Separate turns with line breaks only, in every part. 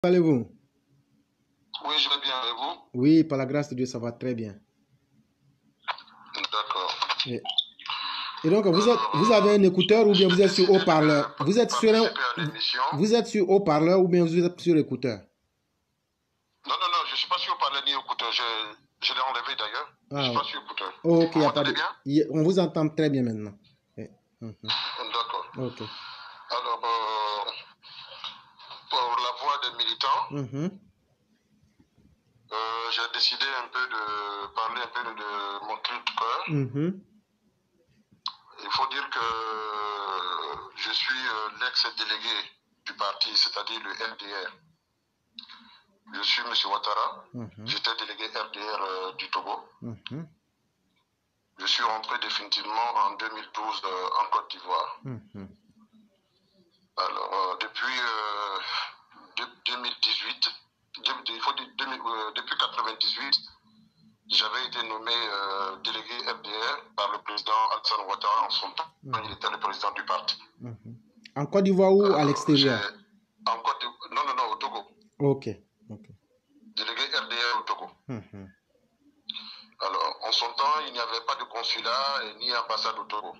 Allez-vous?
Oui, je vais bien, et vous?
Oui, par la grâce de Dieu, ça va très bien.
D'accord.
Et donc, vous avez un écouteur ou bien vous êtes sur haut-parleur? Vous êtes sur haut-parleur ou bien vous êtes sur écouteur?
Non, je ne suis pas sur haut-parleur ni écouteur. Je l'ai enlevé d'ailleurs. Je ne suis pas sur écouteur.
Ok,
Vous m'entendez bien?
On vous entend très bien maintenant.
D'accord.
Ok.
Alors, pour la voix des militants, j'ai décidé un peu de parler un peu de mon cri de cœur. Il faut dire que je suis l'ex-délégué du parti, c'est-à-dire le RDR. Je suis M. Ouattara. J'étais délégué RDR du Togo. Je suis rentré définitivement en 2012 en Côte d'Ivoire. Alors, depuis 2018, depuis 98, j'avais été nommé délégué RDR par le président Alassane Ouattara en son temps. Il était le président du parti.
En Côte d'Ivoire ou à l'extérieur?
Non, au Togo.
Ok.
Délégué RDR au Togo. Alors, en son temps, il n'y avait pas de consulat ni ambassade au Togo.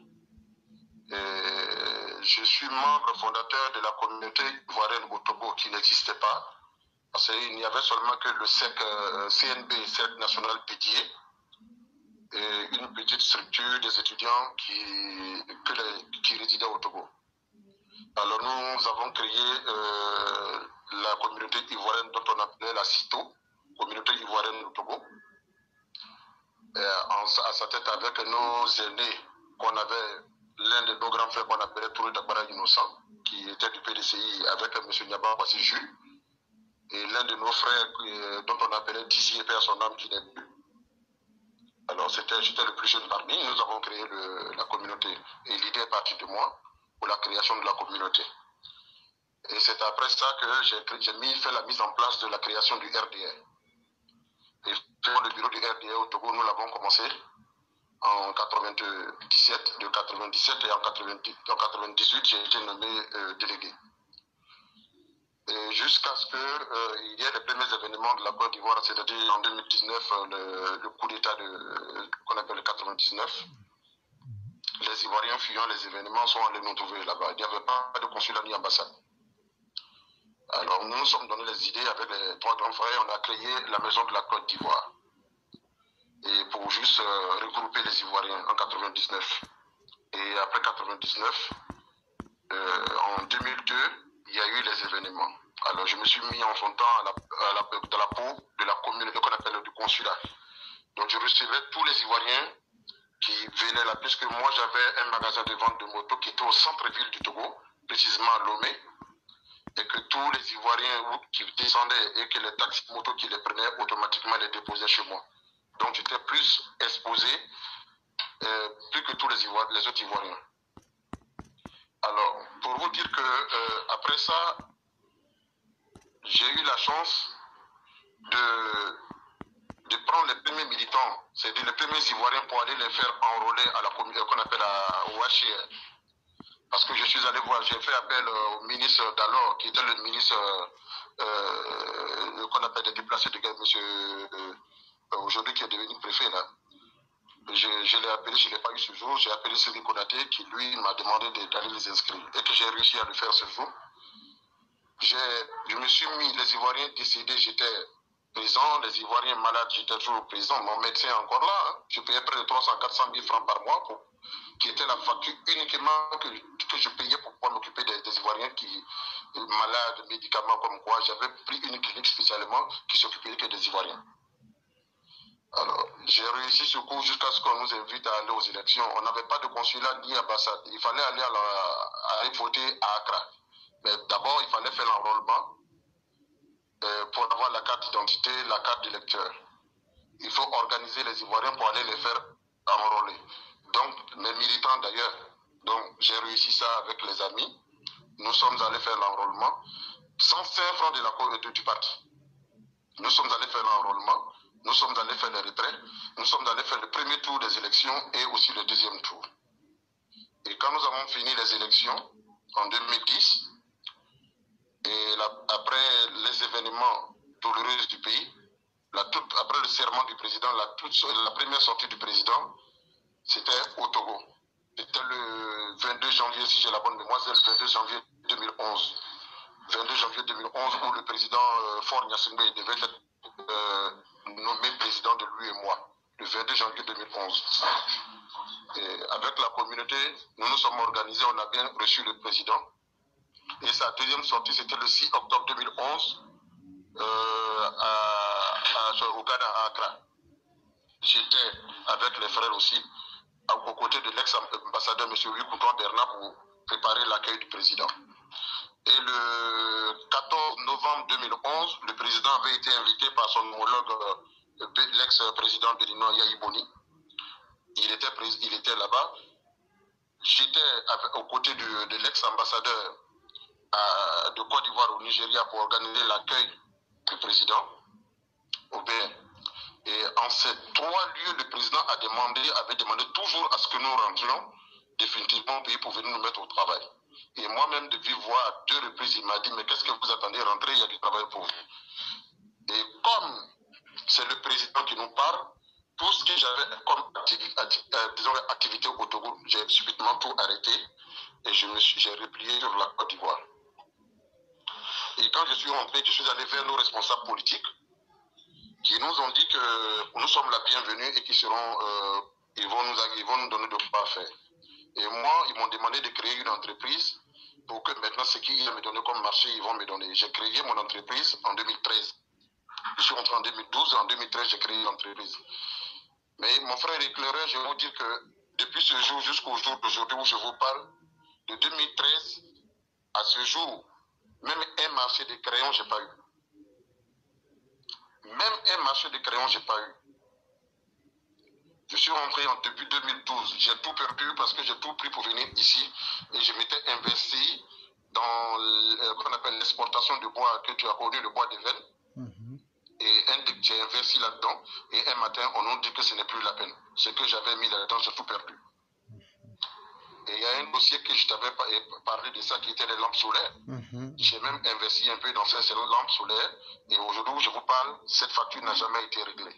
Et je suis membre fondateur de la communauté ivoirienne au Togo qui n'existait pas. Parce qu'il n'y avait seulement que le CNB, Cercle National Pédié, et une petite structure des étudiants qui résidaient au Togo. Alors nous avons créé la communauté ivoirienne dont on appelait la CITO, communauté ivoirienne au Togo. À sa tête avec nos aînés qu'on avait, l'un de nos grands frères qu'on appelait Touré Dabara Innocent, qui était du PDCI avec M. Niaba Kwasi Jules, et l'un de nos frères dont on appelait Tissier Père son âme qui n'est plus. Alors j'étais le plus jeune parmi, nous avons créé la communauté, et l'idée est partie de moi pour la création de la communauté. Et c'est après ça que j'ai fait la mise en place de la création du RDR. Et le bureau du RDR au Togo, nous l'avons commencé en 97, de 97 et en 98, j'ai été nommé délégué. Et jusqu'à ce qu'il y ait les premiers événements de la Côte d'Ivoire, c'est-à-dire en 2019, le coup d'État qu'on appelle le 99. Les Ivoiriens fuyant les événements sont allés nous trouver là-bas. Il n'y avait pas de consulat ni ambassade. Alors nous nous sommes donné les idées avec les trois grands frères, on a créé la maison de la Côte d'Ivoire. Et pour juste regrouper les Ivoiriens en 99. Et après 99, en 2002, il y a eu les événements. Alors je me suis mis en son temps dans la peau de la communauté qu'on appelle du consulat. Donc je recevais tous les Ivoiriens qui venaient là, puisque moi j'avais un magasin de vente de motos qui était au centre-ville du Togo, précisément à Lomé, et que tous les Ivoiriens qui descendaient et que les taxis motos qui les prenaient automatiquement les déposaient chez moi. Donc j'étais plus exposé, plus que tous les autres Ivoiriens. Alors, pour vous dire que après ça, j'ai eu la chance de prendre les premiers militants, c'est-à-dire les premiers Ivoiriens pour aller les faire enrôler à la communauté qu'on appelle au HCR. Parce que je suis allé voir, j'ai fait appel au ministre d'alors, qui était le ministre qu'on appelle des déplacés de guerre, monsieur, aujourd'hui qui est devenu préfet là. Je l'ai appelé, je ne l'ai pas eu ce jour, j'ai appelé Sidi Konaté qui lui m'a demandé d'aller les inscrire et que j'ai réussi à le faire ce jour. Je me suis mis, les Ivoiriens décédés, j'étais présent, les Ivoiriens malades, j'étais toujours présent, mon médecin est encore là, hein. Je payais près de 300-400 000 francs par mois, qui était la facture uniquement que je payais pour pouvoir m'occuper des Ivoiriens malades, médicaments comme quoi. J'avais pris une clinique spécialement qui s'occupait que des Ivoiriens. Alors, j'ai réussi ce coup jusqu'à ce qu'on nous invite à aller aux élections. On n'avait pas de consulat ni ambassade. Il fallait aller voter à Accra. Mais d'abord, il fallait faire l'enrôlement pour avoir la carte d'identité, la carte d'électeur. Il faut organiser les Ivoiriens pour aller les faire enrôler. Donc, mes militants d'ailleurs, donc j'ai réussi ça avec les amis. Nous sommes allés faire l'enrôlement sans 5 francs du parti. Nous sommes allés faire l'enrôlement. Nous sommes allés faire les retraits, nous sommes allés faire le premier tour des élections et aussi le deuxième tour. Et quand nous avons fini les élections, en 2010, Et après les événements douloureux du pays, après le serment du président, la première sortie du président, c'était au Togo. C'était le 22 janvier, si j'ai la bonne mémoire, c'est le 22 janvier 2011. 22 janvier 2011, où le président Faure Gnassingbé devait être nommé président de lui et moi, le 22 janvier 2011. Et avec la communauté, nous nous sommes organisés, on a bien reçu le président. Et sa deuxième sortie, c'était le 6 octobre 2011 au Ghana, à Accra. J'étais avec les frères aussi, aux côtés de l'ex-ambassadeur M. Wikouton Bernard pour préparer l'accueil du président. Et le 14 novembre 2011, le président avait été invité par son homologue, l'ex-président béninois Yahi Boni. Il était là-bas. J'étais aux côtés de l'ex-ambassadeur de Côte d'Ivoire au Nigeria pour organiser l'accueil du président au BN. Et en ces trois lieux, le président avait demandé toujours à ce que nous rentrions définitivement au pays pour venir nous mettre au travail. Et moi-même, de vive voix, à 2 reprises, il m'a dit, mais qu'est-ce que vous attendez, rentrer, il y a du travail pour vous. Et comme c'est le président qui nous parle, tout ce que j'avais comme activité au Togo, j'ai subitement tout arrêté et j'ai replié sur la Côte d'Ivoire. Et quand je suis rentré, je suis allé vers nos responsables politiques qui nous ont dit que nous sommes la bienvenue et qu'ils ils vont nous donner de quoi faire. Et moi, ils m'ont demandé de créer une entreprise pour que maintenant, ce qu'ils me donner comme marché, ils vont me donner. J'ai créé mon entreprise en 2013. Je suis rentré en 2012 et en 2013, j'ai créé l'entreprise. Mais mon frère éclaireur, je vais vous dire que depuis ce jour jusqu'au jour d'aujourd'hui où je vous parle, de 2013 à ce jour, même un marché de crayons, je n'ai pas eu. Même un marché de crayons, je n'ai pas eu. Je suis rentré depuis 2012. J'ai tout perdu parce que j'ai tout pris pour venir ici et je m'étais investi dans ce qu'on appelle l'exportation de bois que tu as connu, le bois de veine. Et j'ai investi là-dedans et un matin, on nous dit que ce n'est plus la peine. Ce que j'avais mis là-dedans, j'ai tout perdu. Et il y a un dossier que je t'avais parlé de ça qui était les lampes solaires. J'ai même investi un peu dans ces lampes solaires et aujourd'hui où je vous parle, cette facture n'a jamais été réglée.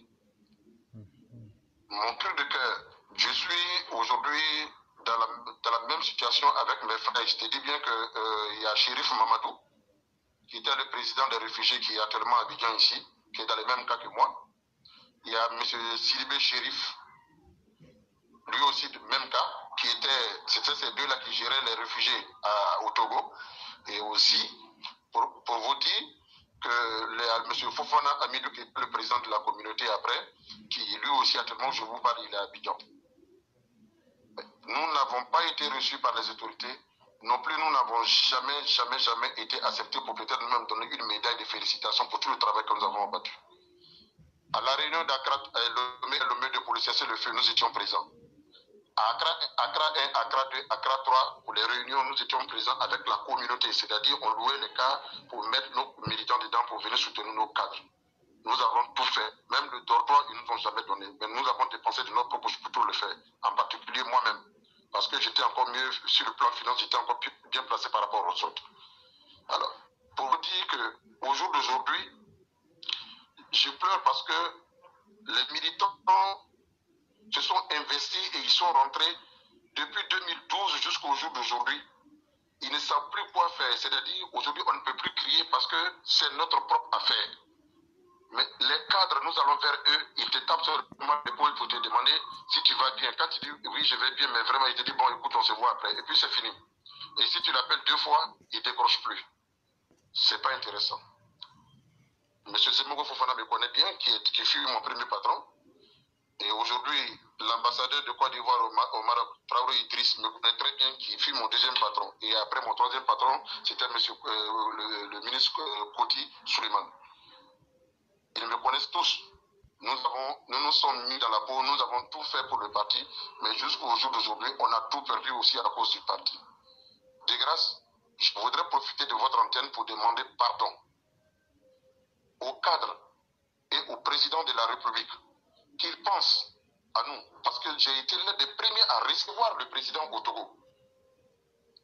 Mon cri de cœur, je suis aujourd'hui dans la même situation avec mes frères. Je te dis bien qu'il y a Chérif Mamadou, qui était le président des réfugiés qui est actuellement à Abidjan ici, qui est dans le même cas que moi. Il y a M. Sidibé Chérif, lui aussi du même cas, c'était ces deux-là qui géraient les réfugiés au Togo. Et aussi, pour vous dire que M. Fofana Amidou, qui est le président de la communauté après, qui lui aussi actuellement, je vous parle, il est à Abidjan. Nous n'avons pas été reçus par les autorités. Non plus, nous n'avons jamais été acceptés pour peut-être nous-mêmes donner une médaille de félicitations pour tout le travail que nous avons abattu. À la réunion d'Accra, le de policiers, c'est le feu, nous étions présents. À Accra 1, Accra 2, Accra 3, pour les réunions, nous étions présents avec la communauté, c'est-à-dire on louait les cas pour mettre nos militants dedans pour venir soutenir nos cadres. Nous avons tout fait. Même le dortoir, ils ne nous ont jamais donné. Mais nous avons dépensé de notre propre pour tout le faire. En particulier moi-même. Parce que j'étais encore mieux sur le plan financier, j'étais encore bien placé par rapport aux autres. Alors, pour vous dire qu'au jour d'aujourd'hui, je pleure parce que les militants se sont investis et ils sont rentrés depuis 2012 jusqu'au jour d'aujourd'hui. Ils ne savent plus quoi faire. C'est-à-dire, aujourd'hui, on ne peut plus crier parce que c'est notre propre affaire. Mais les cadres, nous allons vers eux, ils te tapent sur l'épaule pour te demander si tu vas bien. Quand tu dis oui, je vais bien, mais vraiment, ils te disent bon, écoute, on se voit après. Et puis c'est fini. Et si tu l'appelles 2 fois, il ne décroche plus. C'est pas intéressant. Monsieur Semogo Fofana me connaît bien, qui fut mon premier patron. Et aujourd'hui, l'ambassadeur de Côte d'Ivoire au Maroc, Traoré Idriss, me connaît très bien, qui fut mon deuxième patron. Et après, mon troisième patron, c'était le ministre Koti Suleiman. Ils me connaissent tous. Nous nous sommes mis dans la peau, nous avons tout fait pour le parti, mais jusqu'au jour d'aujourd'hui, on a tout perdu aussi à cause du parti. De grâce, je voudrais profiter de votre antenne pour demander pardon aux cadres et au président de la République qu'ils pensent à nous, parce que j'ai été l'un des premiers à recevoir le président au Togo.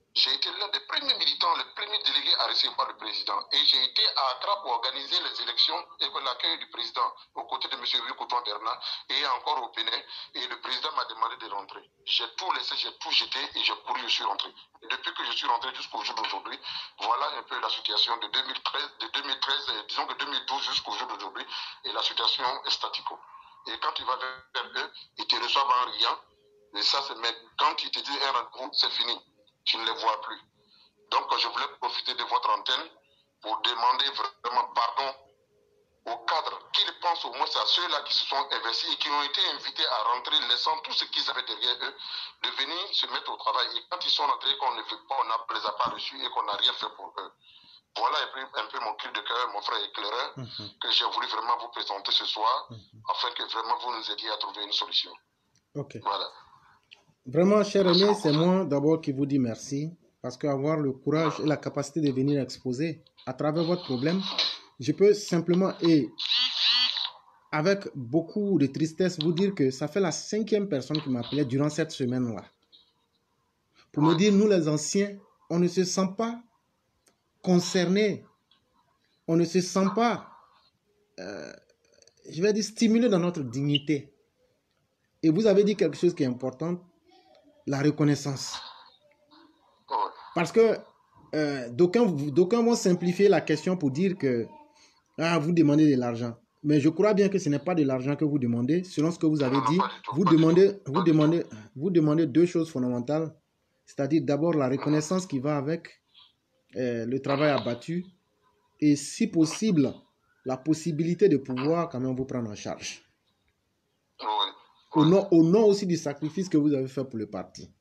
J'ai été l'un des premiers militants, les premiers délégués à recevoir le président. Et j'ai été à Accra pour organiser les élections et l'accueil du président aux côtés de M. Wikouton Bernard et encore au Bénin. Et le président m'a demandé de rentrer. J'ai tout laissé, j'ai tout jeté et j'ai couru, je suis rentré. Et depuis que je suis rentré jusqu'au jour d'aujourd'hui, voilà un peu la situation de 2013, disons que 2012 jusqu'au jour d'aujourd'hui. Et la situation est statico. Et quand tu vas vers eux, ils te reçoivent en rien. Et ça, c'est mais quand ils te disent un rendez-vous, c'est fini. Tu ne les vois plus. Donc, je voulais profiter de votre antenne pour demander vraiment pardon aux cadres, qu'ils pensent au moins à ceux-là qui se sont investis et qui ont été invités à rentrer, laissant tout ce qu'ils avaient derrière eux, de venir se mettre au travail. Et quand ils sont rentrés, qu'on ne veut pas, on ne les a pas reçus et qu'on n'a rien fait pour eux. Voilà un peu mon cri de cœur, mon frère éclaireur, que j'ai voulu vraiment vous présenter ce soir, afin que vraiment vous nous aidiez à trouver une solution.
Ok.
Voilà.
Vraiment, cher ami, c'est moi d'abord qui vous dis merci, parce qu'avoir le courage et la capacité de venir exposer à travers votre problème, je peux simplement et avec beaucoup de tristesse vous dire que ça fait la 5e personne qui m'appelait durant cette semaine-là. Pour me dire, nous les anciens, on ne se sent pas concernés, on ne se sent pas, je vais dire, stimulés dans notre dignité. Et vous avez dit quelque chose qui est important, la reconnaissance. Parce que d'aucuns vont simplifier la question pour dire que vous demandez de l'argent. Mais je crois bien que ce n'est pas de l'argent que vous demandez. Selon ce que vous avez dit, vous demandez deux choses fondamentales. C'est-à-dire d'abord la reconnaissance qui va avec le travail abattu et si possible, la possibilité de pouvoir quand même vous prendre en charge. Au nom aussi du sacrifice que vous avez fait pour le parti.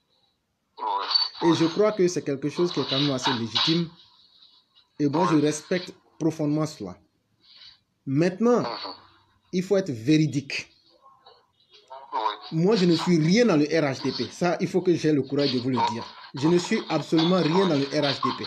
Et je crois que c'est quelque chose qui est quand même assez légitime. Et moi, je respecte profondément cela. Maintenant, il faut être véridique. Moi, je ne suis rien dans le RHDP. Ça, il faut que j'ai le courage de vous le dire. Je ne suis absolument rien dans le RHDP.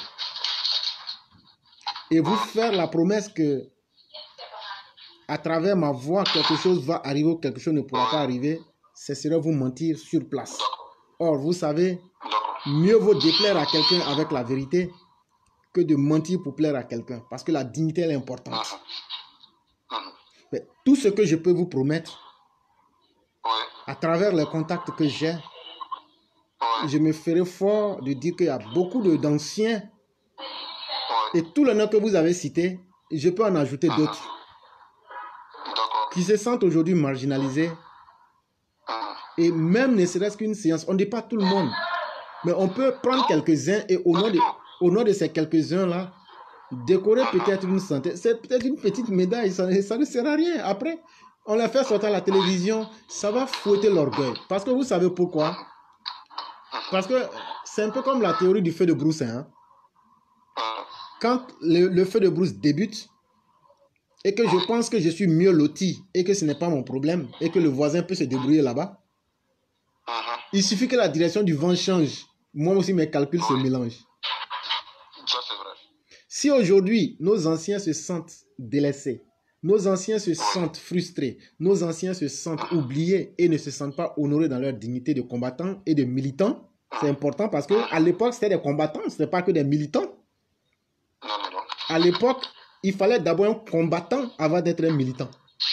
Et vous faire la promesse que à travers ma voix, quelque chose va arriver ou quelque chose ne pourra pas arriver, ce serait vous mentir sur place. Or, vous savez, mieux vaut déplaire à quelqu'un avec la vérité que de mentir pour plaire à quelqu'un. Parce que la dignité, elle est importante. Mais tout ce que je peux vous promettre, à travers les contacts que j'ai, je me ferai fort de dire qu'il y a beaucoup d'anciens et tous les noms que vous avez cités, je peux en ajouter d'autres qui se sentent aujourd'hui marginalisés. Et même ne serait-ce qu'une séance, on ne dit pas tout le monde, mais on peut prendre quelques-uns et au nom de ces quelques-uns-là, décorer peut-être une centaine. C'est peut-être une petite médaille, ça ne sert à rien. Après, on les fait sortir à la télévision, ça va fouetter l'orgueil. Parce que vous savez pourquoi? Parce que c'est un peu comme la théorie du feu de brousse. Hein? Quand le feu de brousse débute, et que je pense que je suis mieux loti, et que ce n'est pas mon problème, et que le voisin peut se débrouiller là-bas, il suffit que la direction du vent change. Moi aussi, mes calculs se mélangent.
Ça, c'est vrai.
Si aujourd'hui, nos anciens se sentent délaissés, nos anciens se sentent frustrés, nos anciens se sentent oubliés et ne se sentent pas honorés dans leur dignité de combattants et de militants, c'est important parce qu'à l'époque, c'était des combattants, ce n'était pas que des militants. À l'époque, il fallait d'abord un combattant avant d'être un militant.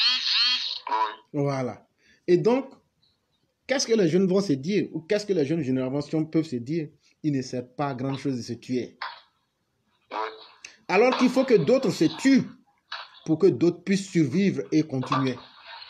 Voilà. Et donc, qu'est-ce que les jeunes vont se dire ou qu'est-ce que les jeunes générations peuvent se dire? Il ne sert pas à grand-chose de se tuer. Alors qu'il faut que d'autres se tuent pour que d'autres puissent survivre et continuer.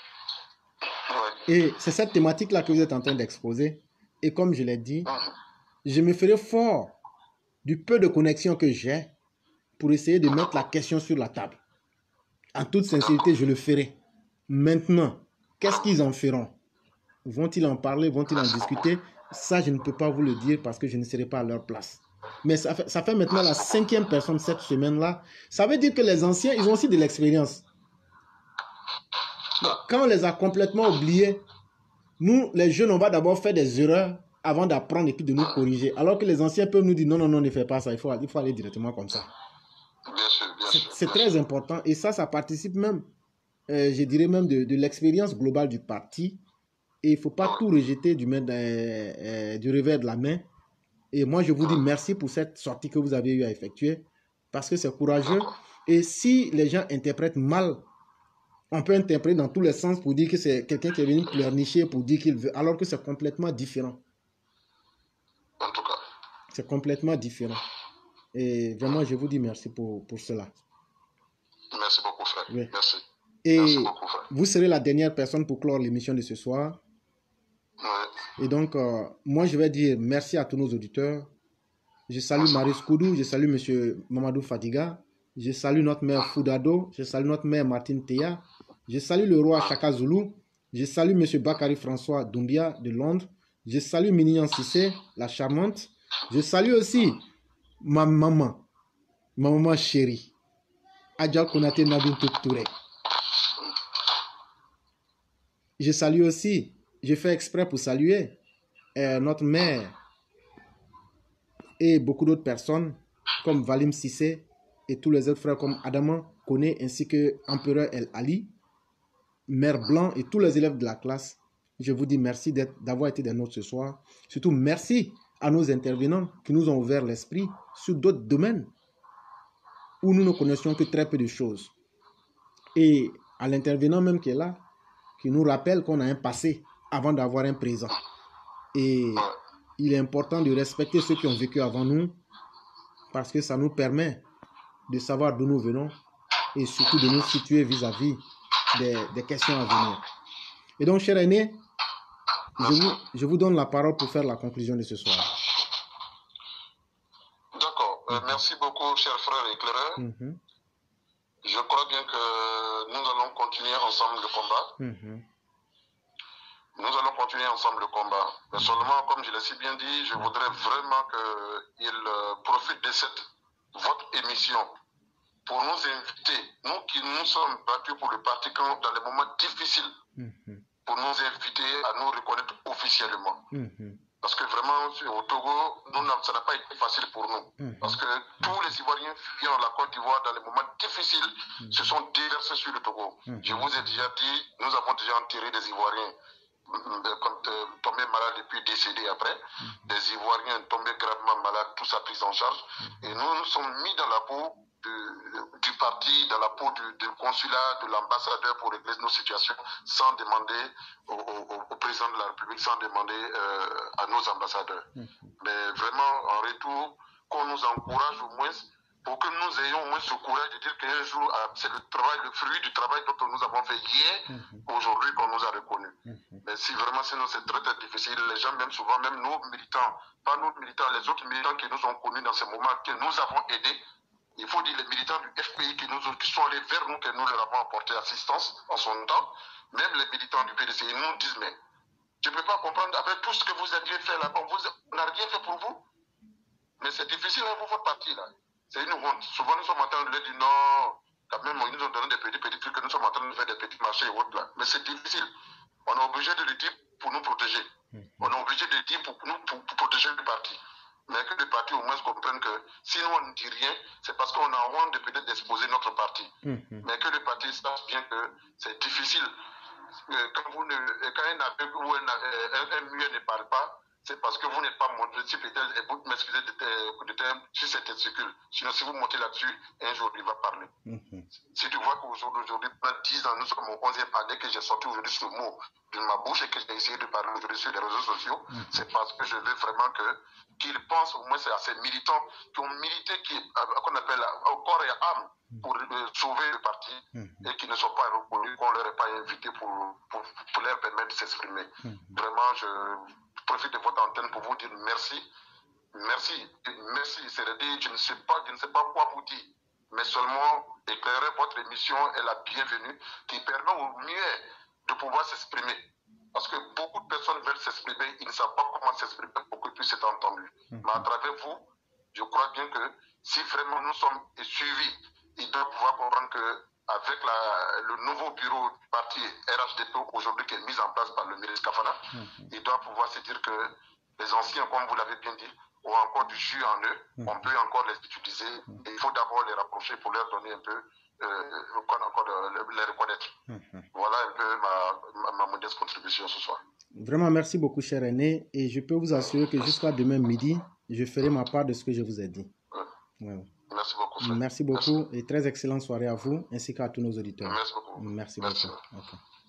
Et c'est cette thématique-là que vous êtes en train d'exposer. Et comme je l'ai dit, je me ferai fort du peu de connexion que j'ai pour essayer de mettre la question sur la table. En toute sincérité, je le ferai. Maintenant, qu'est-ce qu'ils en feront? Vont-ils en parler? Vont-ils en discuter? Ça, je ne peux pas vous le dire parce que je ne serai pas à leur place. Mais ça fait maintenant la 5e personne cette semaine-là. Ça veut dire que les anciens, ils ont aussi de l'expérience. Quand on les a complètement oubliés, nous, les jeunes, on va d'abord faire des erreurs avant d'apprendre et puis de nous corriger. Alors que les anciens peuvent nous dire non, non, non, ne fais pas ça. Il faut aller directement comme ça. C'est très important. Et ça participe même, je dirais même, de l'expérience globale du parti. Et il ne faut pas tout rejeter du revers de la main. Et moi, je vous dis merci pour cette sortie que vous avez eu à effectuer, parce que c'est courageux. Et si les gens interprètent mal, on peut interpréter dans tous les sens pour dire que c'est quelqu'un qui est venu pleurnicher pour dire qu'il veut, alors que c'est complètement différent.
En tout cas.
C'est complètement différent. Et vraiment, je vous dis merci pour cela.
Merci beaucoup, frère.
Oui.
Merci.
Et
merci beaucoup, frère.
Vous serez la dernière personne pour clore l'émission de ce soir.
Ouais.
Et donc, moi, je vais dire merci à tous nos auditeurs. Je salue Marius Koudou, je salue M. Mamadou Fadiga, je salue notre mère Foudado, je salue notre mère Martine Théa, je salue le roi Chaka Zulu, je salue M. Bakary François Doumbia de Londres, je salue Mignon Sissé, la charmante, je salue aussi ma maman chérie, Adja Konate Nabintou Touré. Je salue aussi, je fais exprès pour saluer notre mère et beaucoup d'autres personnes comme Valim Sissé et tous les autres frères comme Adama Kone ainsi que Empereur El Ali, Mère Blanc et tous les élèves de la classe. Je vous dis merci d'avoir été des nôtres ce soir. Surtout merci à nos intervenants qui nous ont ouvert l'esprit sur d'autres domaines où nous ne connaissions que très peu de choses. Et à l'intervenant même qui est là, qui nous rappelle qu'on a un passé avant d'avoir un présent. Et il est important de respecter ceux qui ont vécu avant nous parce que ça nous permet de savoir d'où nous venons et surtout de nous situer vis-à-vis des questions à venir. Et donc, cher aîné, je vous donne la parole pour faire la conclusion de ce soir.
D'accord. Merci beaucoup, cher frère éclaireur. Je crois bien que nous allons continuer ensemble le combat. Nous allons continuer ensemble le combat. Mais seulement, comme je l'ai si bien dit, je voudrais vraiment qu'il profite de votre émission pour nous inviter, nous qui nous sommes battus pour le parti dans les moments difficiles, pour nous inviter à nous reconnaître officiellement. Parce que vraiment, au Togo, ça n'a pas été facile pour nous. Parce que tous les Ivoiriens fuyant la Côte d'Ivoire dans les moments difficiles se sont déversés sur le Togo. Je vous ai déjà dit, nous avons déjà enterré des Ivoiriens tombés malades et puis décédés après. Des Ivoiriens tombés gravement malades, tout ça pris en charge. Et nous nous sommes mis dans la peau du parti, dans la peau du consulat, de l'ambassadeur pour régler nos situations sans demander au président de la République, sans demander à nos ambassadeurs. Mais vraiment, en retour, qu'on nous encourage au moins pour que nous ayons au moins ce courage de dire qu'un jour, c'est le fruit du travail dont nous avons fait hier, aujourd'hui qu'on nous a reconnu. Mais si vraiment, sinon c'est très, très difficile. Les gens, même souvent, même nos militants, pas nos militants, les autres militants qui nous ont connus dans ces moments, que nous avons aidés, il faut dire les militants du FPI qui sont allés vers nous, que nous leur avons apporté assistance en son temps, même les militants du PDC, ils nous disent, mais je ne peux pas comprendre, avec tout ce que vous aviez fait là-bas, on n'a rien fait pour vous. Mais c'est difficile, hein, votre parti là. C'est une honte. Souvent, nous sommes en train de leur dire non, quand même, ils nous ont donné des petits trucs, que nous sommes en train de faire des petits marchés et autres là. Mais c'est difficile. On est obligé de le dire pour nous protéger. On est obligé de le dire pour protéger le parti. Mais que le parti au moins comprenne que si nous on ne dit rien, c'est parce qu'on a honte de peut-être d'exposer notre parti. Mais que le parti sache bien que c'est difficile. Quand un aveugle ou un muet ne parle pas, c'est parce que vous n'êtes pas monté, si peut-être, et vous m'excusez de terme, sur cette testicule. Sinon, si vous montez là-dessus, un jour, il va parler. Si tu vois qu'aujourd'hui, pendant 10 ans, nous sommes au 11e année que j'ai sorti aujourd'hui ce mot de ma bouche et que j'ai essayé de parler aujourd'hui sur les réseaux sociaux, c'est parce que je veux vraiment qu'ils pensent au moins à ces militants qui ont milité, qu'on appelle au corps et à âme, pour sauver le parti et qui ne sont pas reconnus, qu'on ne leur ait pas invité pour leur permettre de s'exprimer. Vraiment, je profite de votre antenne pour vous dire merci. Merci. Merci. C'est-à-dire, je ne sais pas quoi vous dire, mais seulement éclairer votre émission est la bienvenue qui permet au mieux de pouvoir s'exprimer. Parce que beaucoup de personnes veulent s'exprimer, ils ne savent pas comment s'exprimer pour qu'ils puissent être entendus. Mais à travers vous, je crois bien que si vraiment nous sommes suivis, ils doivent pouvoir comprendre qu'avec le nouveau bureau du parti RHDP aujourd'hui qui est mis en place par le ministre Kafana, ils doivent pouvoir se dire que les anciens, comme vous l'avez bien dit, ont encore du jus en eux, on peut encore les utiliser, et il faut d'abord les rapprocher pour leur donner un peu, encore les reconnaître. Voilà un peu ma modeste contribution ce soir.
Vraiment, merci beaucoup, cher aîné, et je peux vous assurer que jusqu'à demain midi, je ferai ma part de ce que je vous ai dit.
Ouais. Merci beaucoup, frère.
Merci beaucoup et très excellente soirée à vous ainsi qu'à tous nos auditeurs.
Merci beaucoup.
Merci
Merci.
beaucoup. Okay.